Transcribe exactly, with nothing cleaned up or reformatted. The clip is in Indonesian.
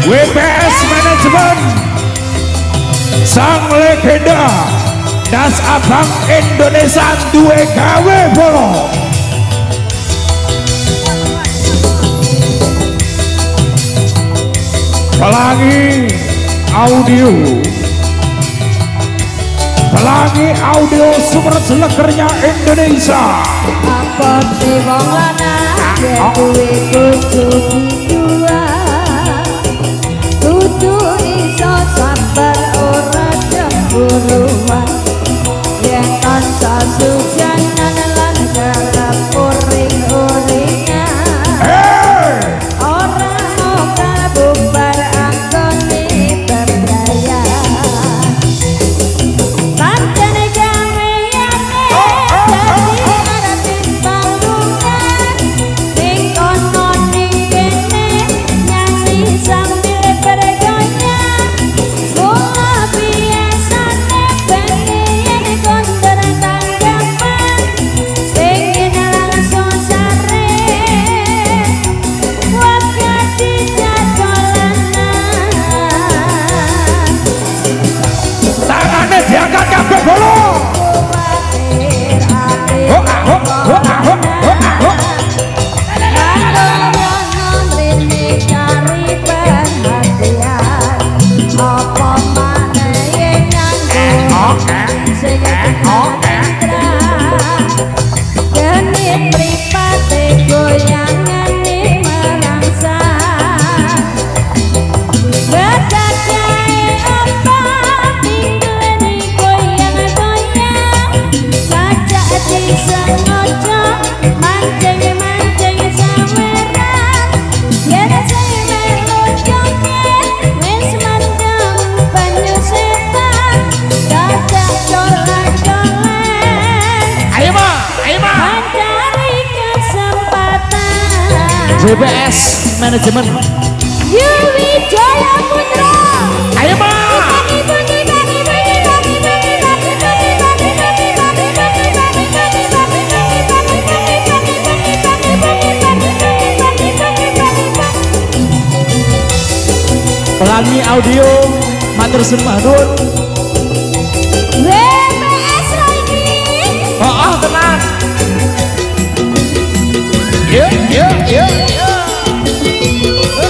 W P S Manajemen sang legenda Das Abang Indonesia duwe gawe bolo. Pelangi audio Pelangi audio super selekernya Indonesia. Apa sih wong lanang yen duwe bojo dua kudu iso sabar ora cemburuan yen kanca sujanan lan garap uring-uringan ora mau kabubar anggone berdaya pancene gaweane dadi arep panggungan ning kono ning kene nyanyi sambil bergoyang mula biasane pengen konter tanggapan pengen langsung sare wakati jadolanan Tangannya diangkat kabeh bolo. Ho ho ho ho ho. W P S Manajemen Yuri Jaya Putra. Ayo ma Pelangi audio matur sembahun W P S lagi. Oh, oh tenang. Yuk, yuk, yuk, yuk.